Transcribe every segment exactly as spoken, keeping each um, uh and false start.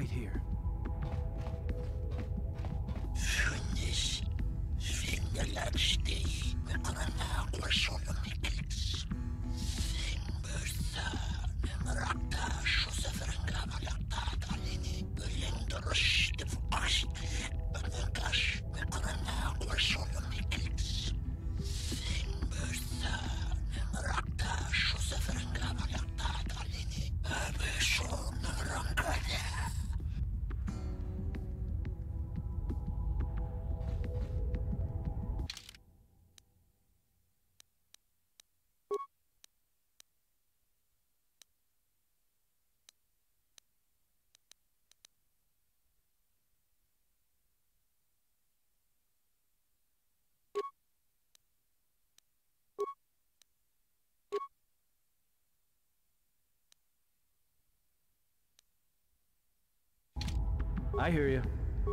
wait here. I hear you.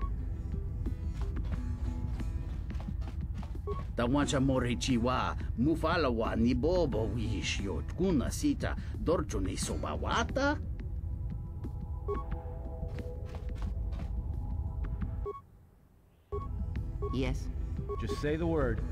Tawancha morechiwa mufalawa ni bobo wish yot kuna sita dorchone sobawata. Yes. Just say the word.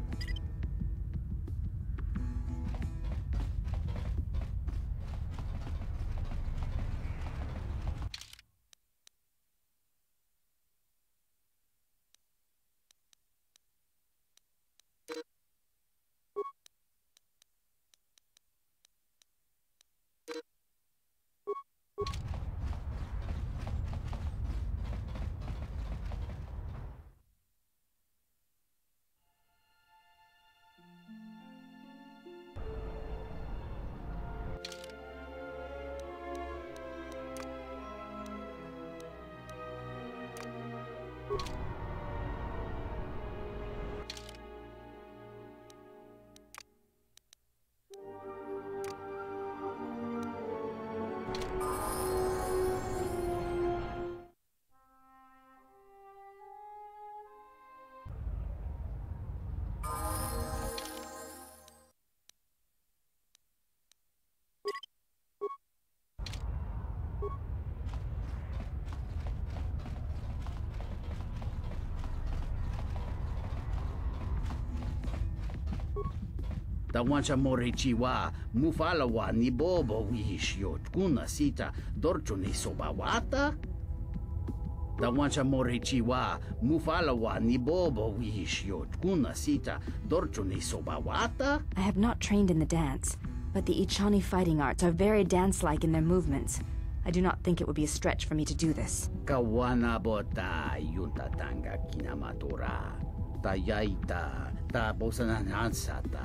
Tawancha morechiwa mufalawa ni bobo wish yot kuna sita dorchone sobawata. Tawancha morechiwa mufalawa ni bobo wish yot kuna sita dorchone sobawata. I have not trained in the dance, but the Ichani fighting arts are very dance-like in their movements. I do not think it would be a stretch for me to do this. Kawana bota yuntatanga kinamatora. Tayaita ta bosananansata.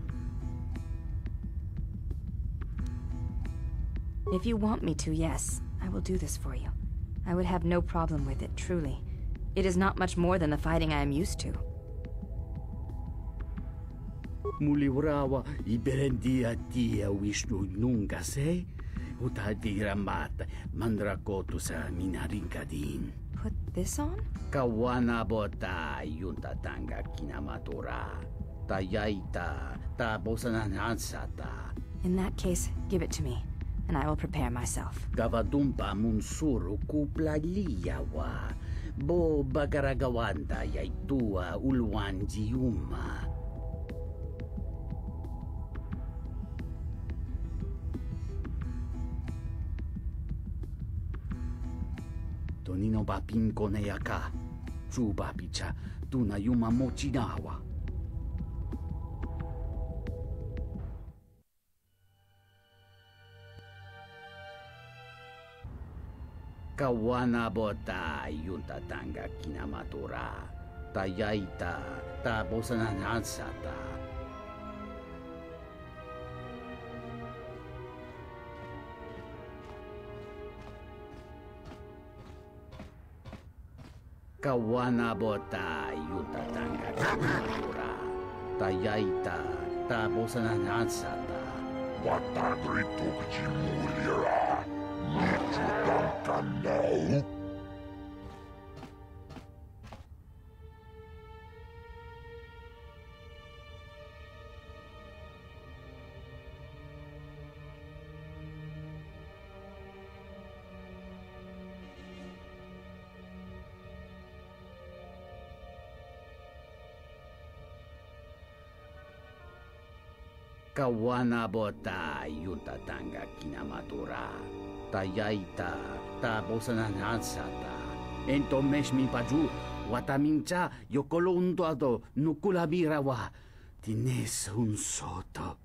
If you want me to, yes, I will do this for you. I would have no problem with it, truly. It is not much more than the fighting I am used to. Muliwrawa iberendia tia wishnu nunga se utadiramat mandrakotu sa minarinkadin. Put this on? Kawana bota yuntatanga kinamatora. Tayaita ta bosananansata. In that case, give it to me, and I will prepare myself. Gavadumpa munsuru kuplaliyawa. Bo bagaragawanda yaitua ulwanjiuma. Tonino bapin koneyaka. Chuba picha tunayuma mochinawa. Kawana bota yuntatanga kinamatora. Tayaita ta bosananansata. Kawana bota yuntatanga kinamatora. Tayaita ta bosananansata. Watagrito kjimulira. Nichutankanau. Kawana bota yunta tanga kinamatura. Tayaita ta bosananansata. Ento mesh mi paju. Watamincha yokolo undoado nukulabirawa. Tines un soto.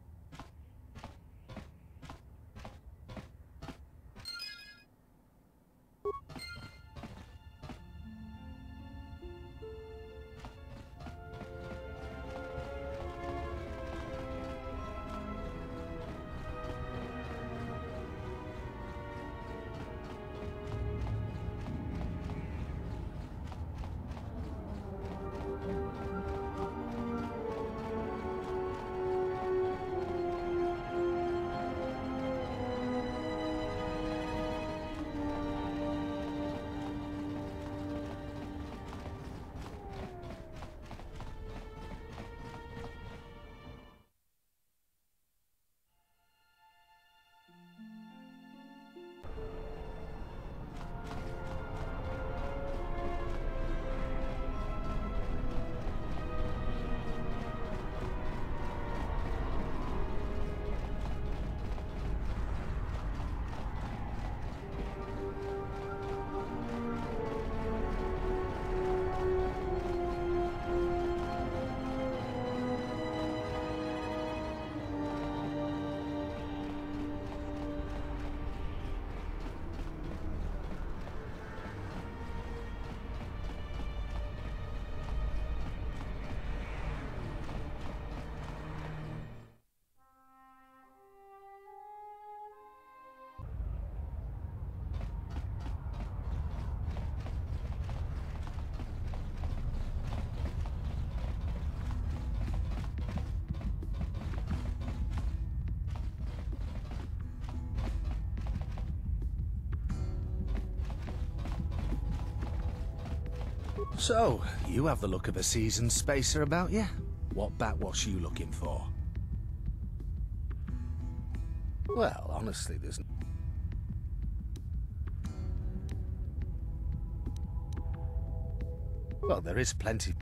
So, you have the look of a seasoned spacer about you. What backwash are you looking for? Well, honestly, there's... Well, there is plenty...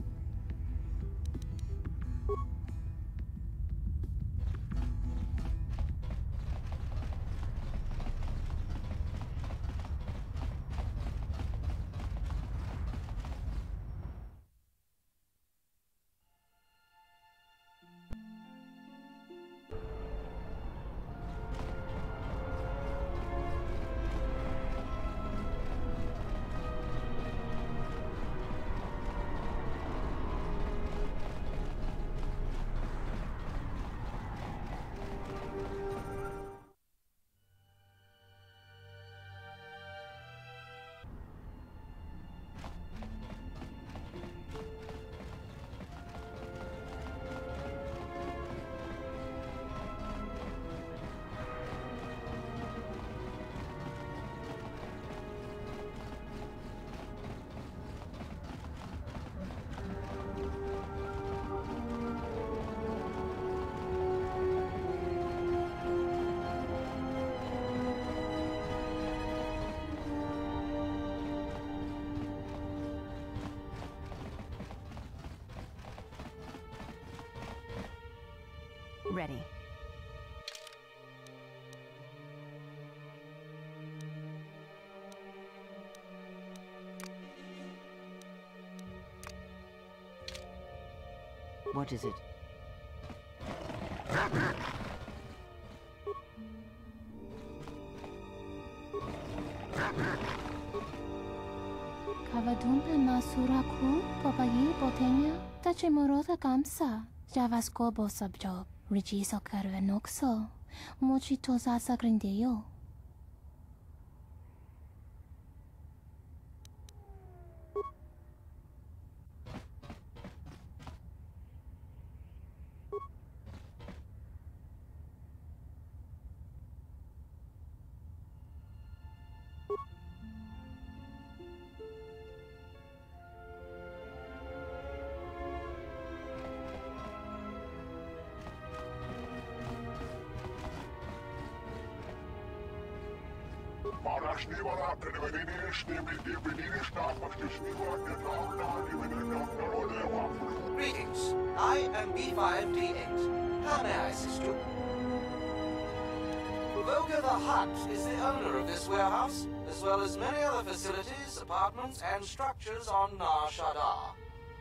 Ready. What is it? Kavadumpa masuraku papayi botenya tachimorota kamsa javaskobo subjob rigiso karvenoxo mochitosa sagrindeyo. Greetings. I am B five D eight. How may I assist you? Volker the Hutt is the owner of this warehouse, as well as many other facilities, apartments, and structures on Nar Shaddaa.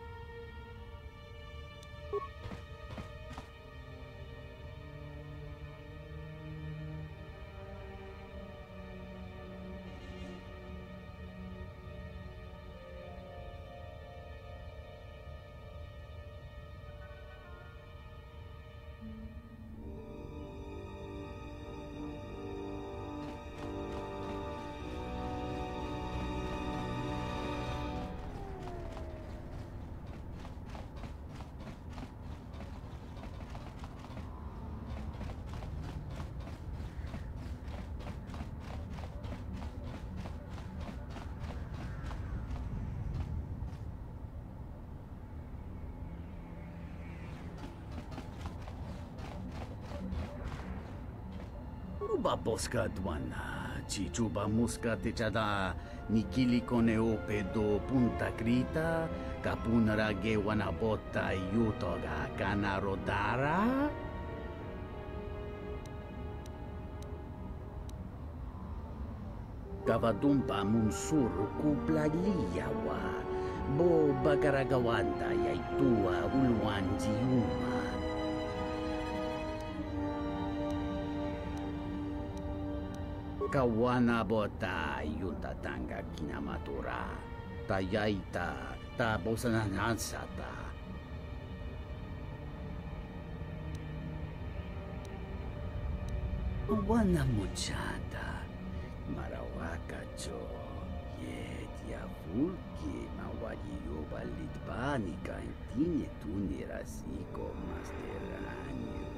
Uba boska dwana, chichuba muska techada, nikili kone ope do punta krita, kapunara ge wanabota yutoga kana rodara? Kavadumpa munsuru kuplagliyawa, bo bagaragawanda yaitua ulwanjiuma. Kawana bota yunta tanga kinamatura, tayaita ta bosananansata. Wana muchada, marawaka cho, yet ya vulki mawajiyo balitbani kaintine tuni rasiko masteranyo.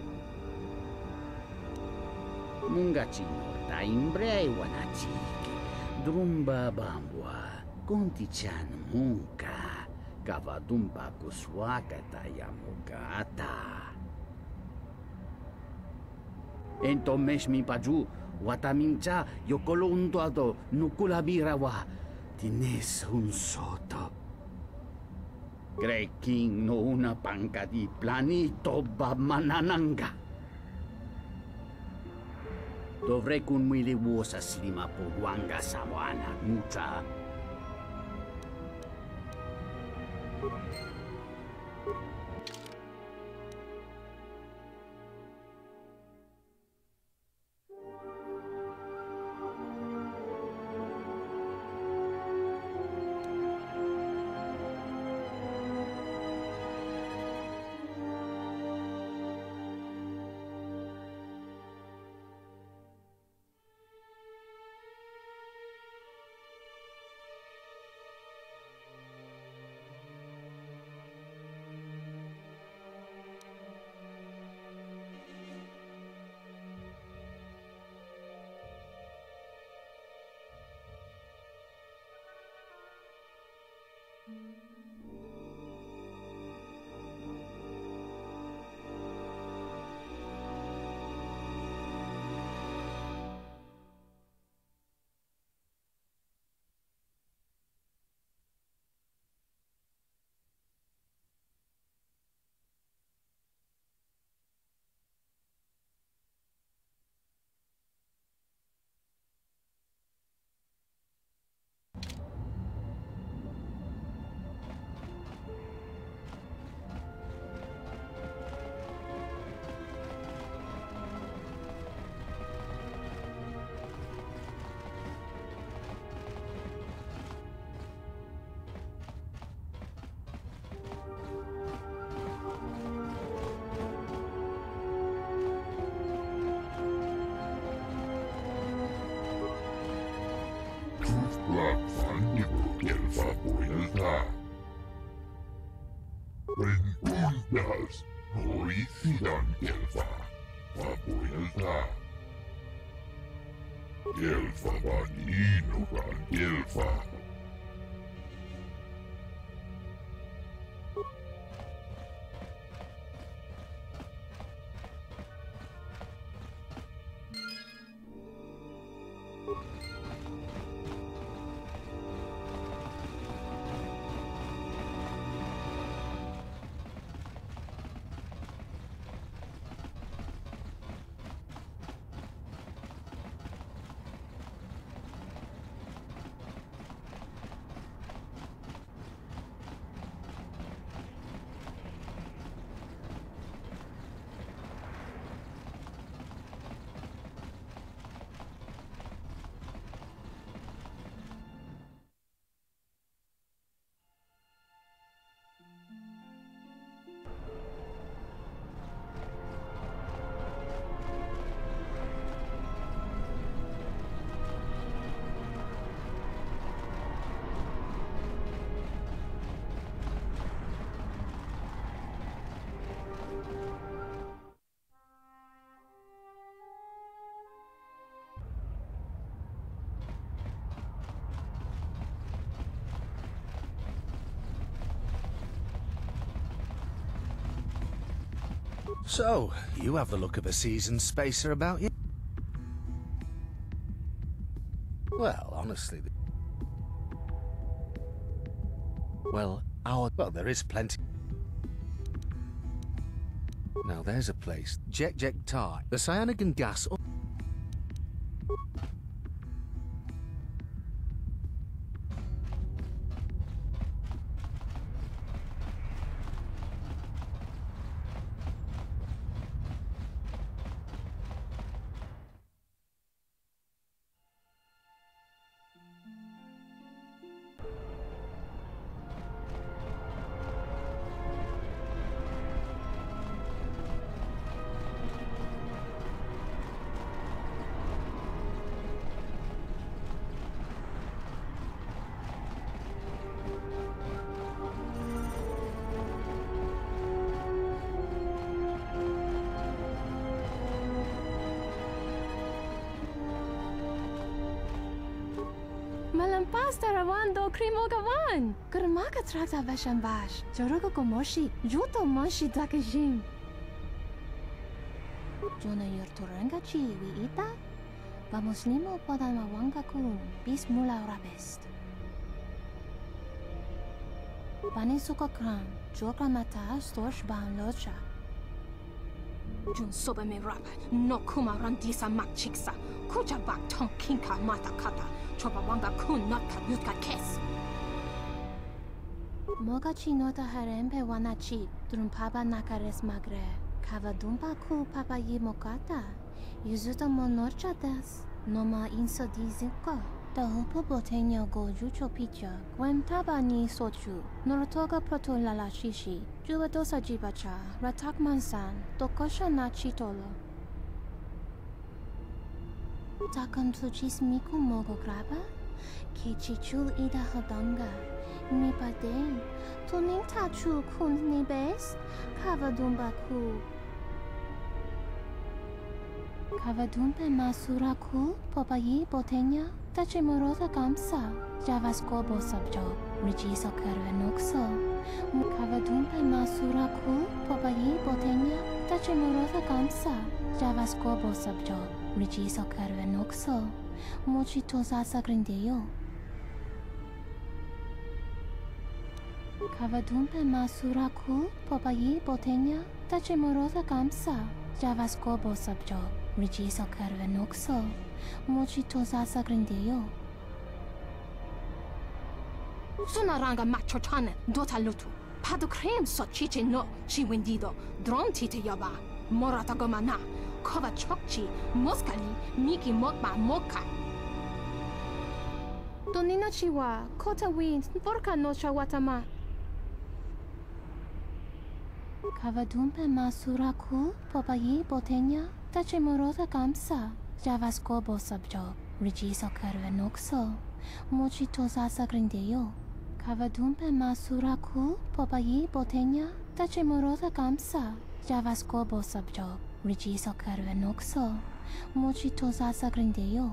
Mungachino ta imbrei wanachiki, drumba bambwa, kontichan munka, kavadumba kuswaka tayamugata. Entomesh mi paju, watamincha, yokoluntuado, nukulabirawa, tines un soto. Greking no una panca di planito bamanananga. Dovrei kun mwili wosa slima pogwanga sawana mucha. Rentundas, Noricidan Elfa, Fabuelta. Elfa Vanino Van Elfa. So, you have the look of a seasoned spacer about you. Well, honestly... Well, our... Well, there is plenty... Now there's a place. Jek Jek Tar. The cyanogen gas... Malampas tarawando krimo gawan. Kurmaka trakta vashambash. Jorogo komoshi. Juto moshi dakajim. Jona yorturanga chi wi ita. Vamos limo podama wanga kun. Bis mula rabest. Panisuko kram. Joka mata storch ban locha. Jun soba me rapa. No kuma randisa mak chiksa. Kucha bak tong kinka mata kata. Chopa wanga kun not yutka kes. Moga chi nota harempe wana chi. Drum papa nakares magre. Kava dumpa ku papa yi mokata. Yuzuta monorcha das. Noma inso dizinko. Da hupo botenyo go jucho picha. Gwem taba ni sochu. Norotoga proto lala shishi. Juba dosa jibacha. Ratak mansan. Dokosha na chitolo. Takam tuchis miku mogo graba? Kechichul ida hodanga. Mi paden. Tuning tachu kun ni bes? Kavadumba ku. Kavadumpe masura ku? Popayi botenya? Tache morota kamsa. Javasko bo sabjo. Rijiso karve nokso. Kavadumpe masura ku? Popayi botenya? Tache morota kamsa. Javasko bo sabjo. Rijiso karve nokso. Mochi tosasa grindeyo. Kavadumpe masura ku? Popayi botenya? Tache morota kamsa. Javasko bo sabjo. Rijiso karve nokso. Mochi tosasa grindeyo. Sunaranga macho chane. Dota lutu. Pado krem so chiche no. Chi wendido. Dron tite yaba. Morata gomana. Kova chokchi. Moskali. Miki mokba moka. Donina chiwa. Kota wind. Vorka no chawatama. Kavadumpe masura ku? Popayi botenya? Tache morota kamsa. Javasko bo sabjo. Rijiso karve nokso. Mochi tosasa grindeyo. Kavadumpe masura ku? Popayi botenya? Tache morota kamsa. Javasko bo sabjo. Rijiso karve nokso. Mochi tosasa grindeyo.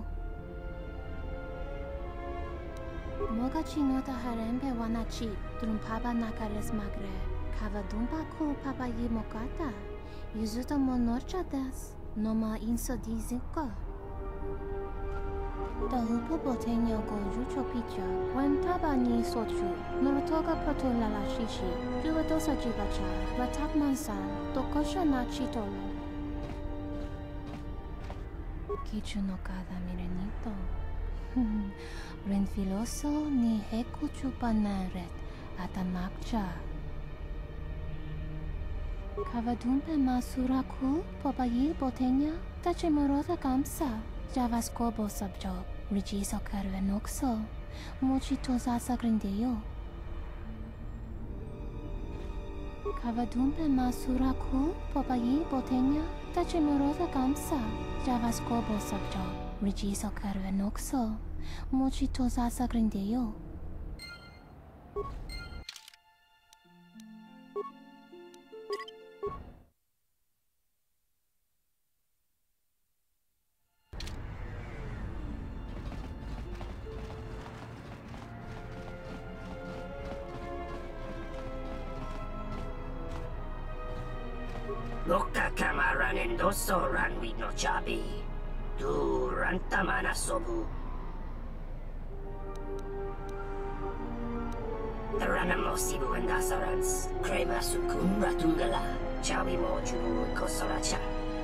Moga chi nota harempe wana chi. Drum papa nakares magre. Kavadumpa ku papayi mokata. Yuzuta monorcha das. Noma inso dizinko. Da hupo botenyo go jucho picha. Gwem taba ni sochu. Norotoga proto lala shishi. Juba dosa jibacha. Ratak mansan. Dokosha na chitolo. Kichu no kada mirenito. Renfiloso ni heku chupanaret. Atanakcha. Kavadumpe masura ku? Popayi botenya? Tache morota kamsa. Javasko bo sabjo. Rijiso karve nokso. Mochi tosasa grindeyo. Kavadumpe masura ku? Popayi botenya? Tache morota kamsa. Javasko bo sabjo. Rijiso karve nokso. Mochi tosasa grindeyo. Loka kamaran endoso ranwi no chabi. Tu rantamana sobu. Taranamo sibu endasarans. Krema sukun ratungala. Chawi mo jubu kosoracha.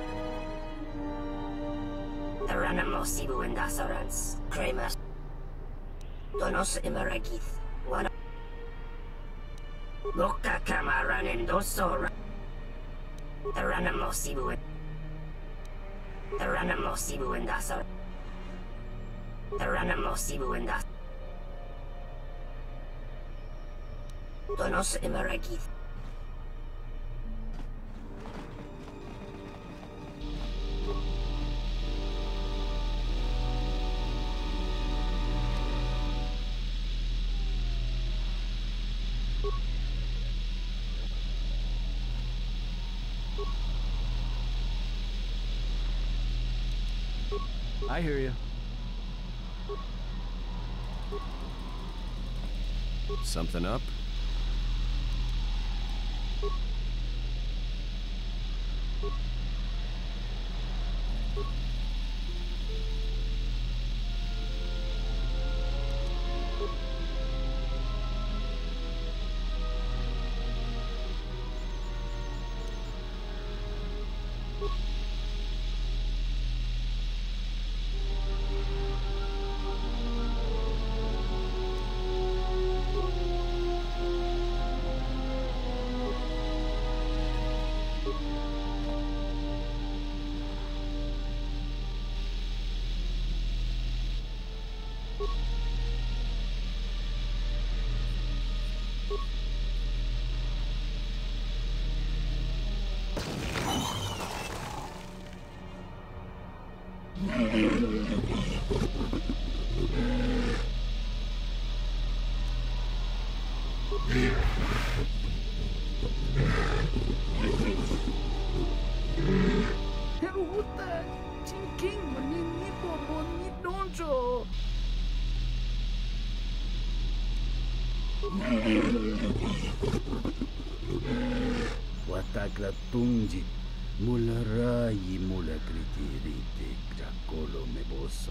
Taranamo sibu endasarans. Krema. Donos imaragith. One. Loka kamaran endoso ranwi. Taranamo sibu. Taranamo sibu endasar. Taranamo sibu endas. Donos imaragith. I hear you. Something up? Watagratungji mularayi mulagritirite gracolo mebosa.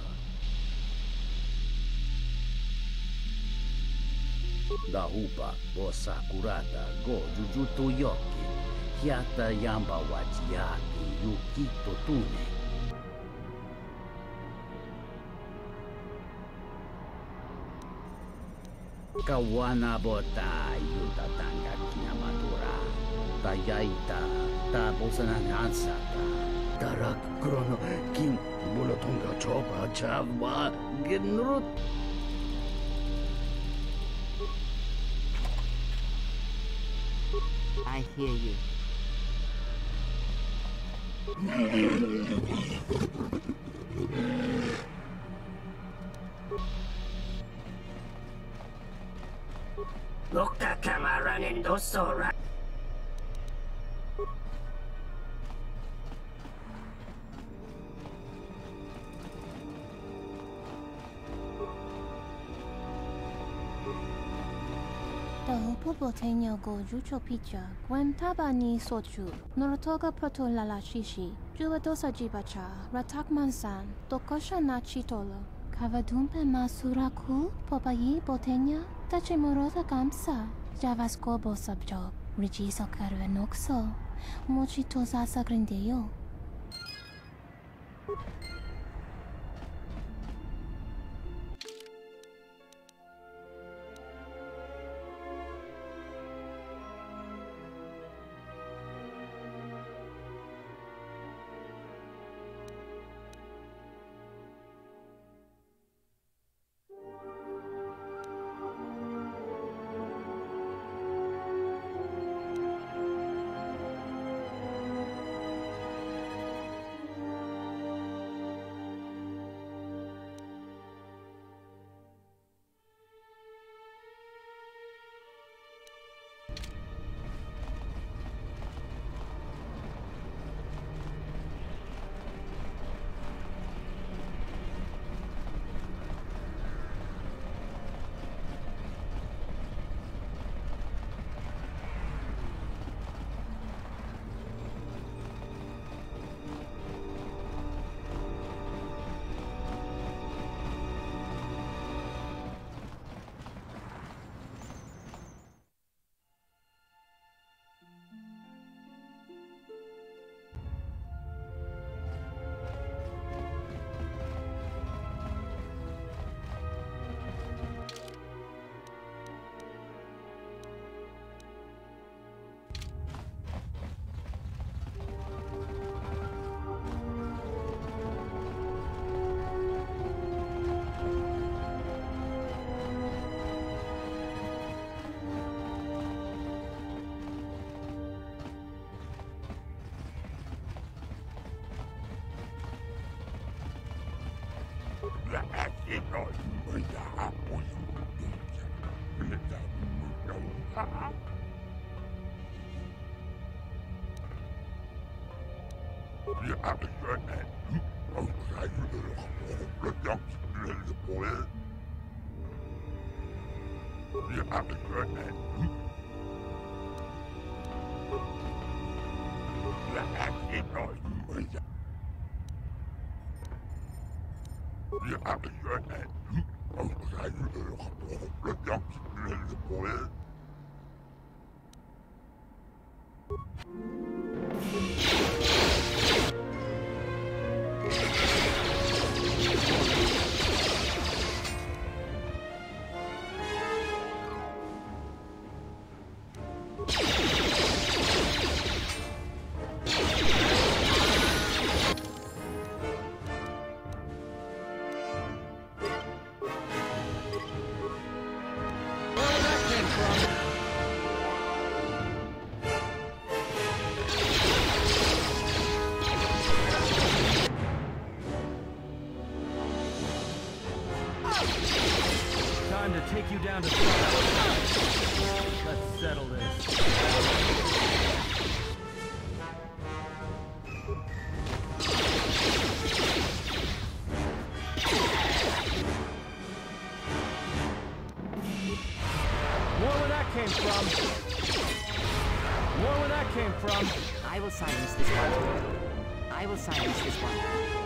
Da upa bosa curata go jujuto yoki hiata yamba wajiati yukito tune. Kawana bota yuta tanga kinamatura. Tayaita ta bosanan ansata. Darak krono kin bulotonga chopa chavwa genrut. I hear you. Loka kamaran endosora. Popotenyo go jucho picha, Gwem tabani sochu, Norotoga proto lala shishi, Jubadosa jibacha, Ratakmansan, Tokosha na chitolo, Kavadumpe masuraku, Popayi botenya, Tachimorota kamsa, Javaskobo subjob, Rigiso karvenoxo, Mochitosa sagrindeyo. Time to take you down to trial. Let's settle this. More where that came from. More where that came from. I will silence this one. I will silence this one.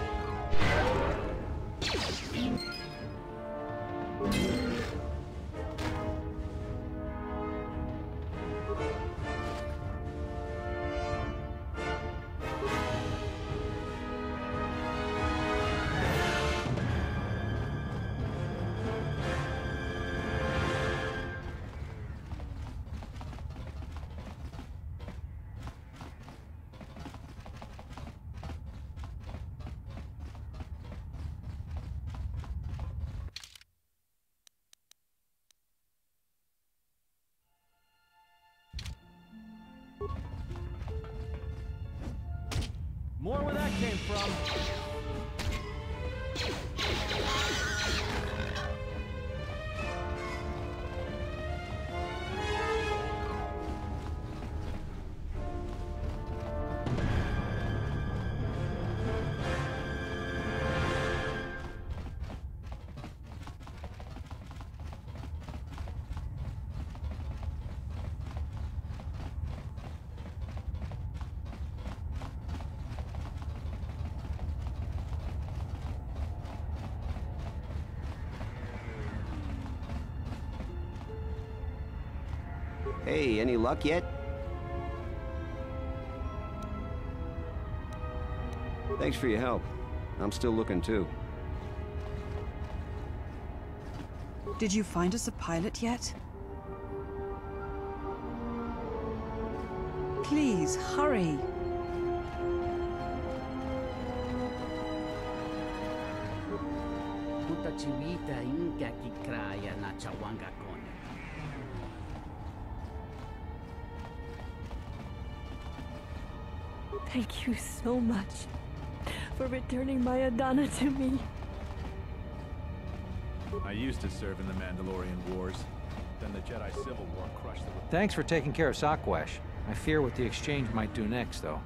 More where that came from. Hey, any luck yet? Thanks for your help. I'm still looking too. Did you find us a pilot yet? Please, hurry. Thank you so much for returning my Adana to me. I used to serve in the Mandalorian Wars. Then the Jedi Civil War crushed the... Thanks for taking care of Sakwash. I fear what the exchange might do next, though.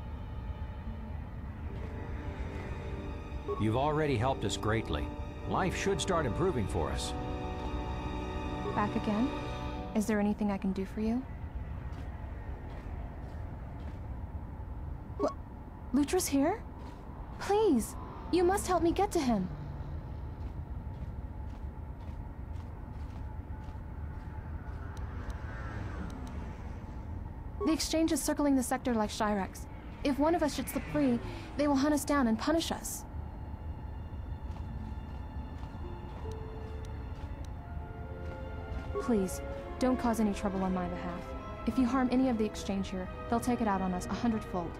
You've already helped us greatly. Life should start improving for us. Back again? Is there anything I can do for you? What? Lutra's here? Please, you must help me get to him. The exchange is circling the sector like Shyrex. If one of us should slip free, they will hunt us down and punish us. Please, don't cause any trouble on my behalf. If you harm any of the exchange here, they'll take it out on us a hundredfold.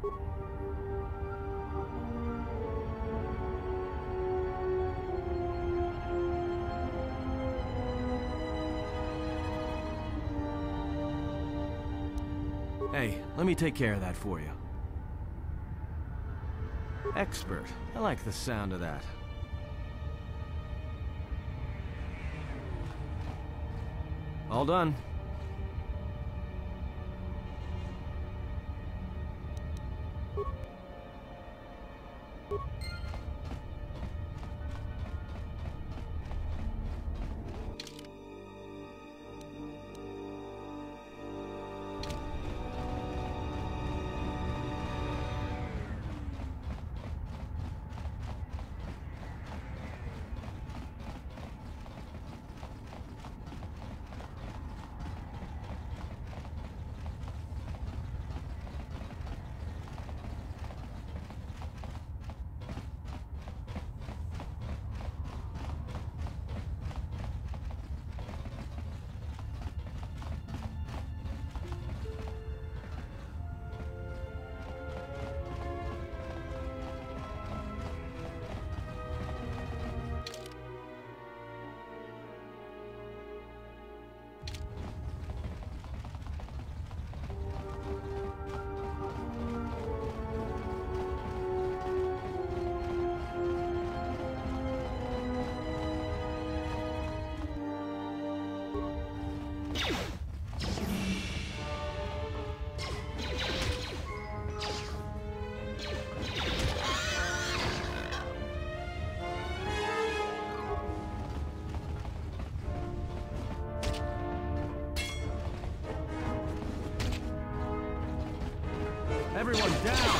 Hey, let me take care of that for you. Expert. I like the sound of that. All done. Everyone down!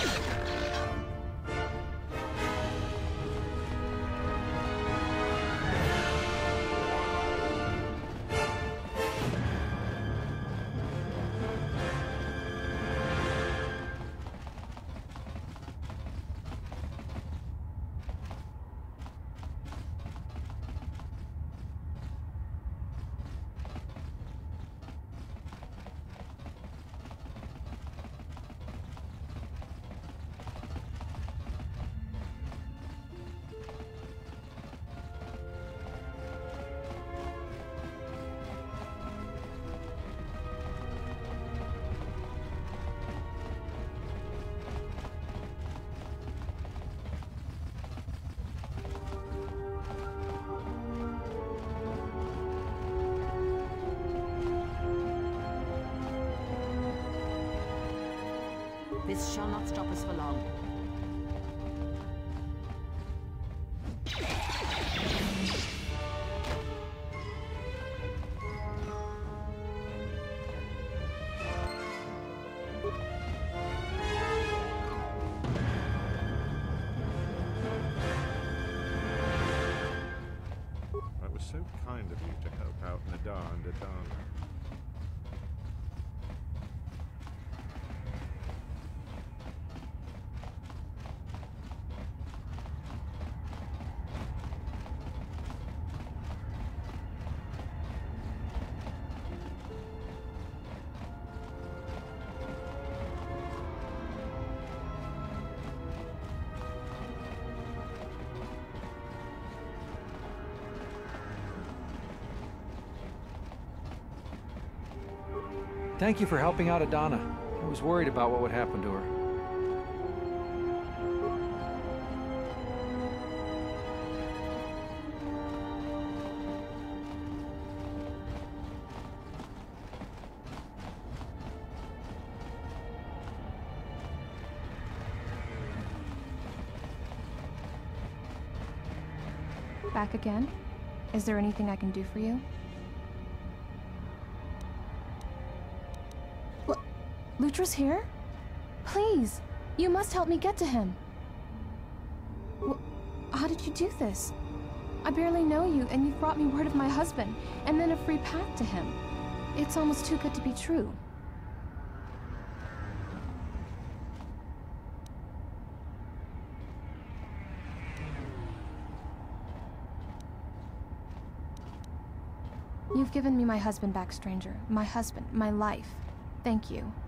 This shall not stop us for long. It was so kind of you to help out Nadar and Adana. Thank you for helping out Adana. I was worried about what would happen to her. Back again? Is there anything I can do for you? L- Lutra's here? Please, you must help me get to him. W- how did you do this? I barely know you, and you've brought me word of my husband, and then a free path to him. It's almost too good to be true. You've given me my husband back, stranger. My husband, my life. Thank you.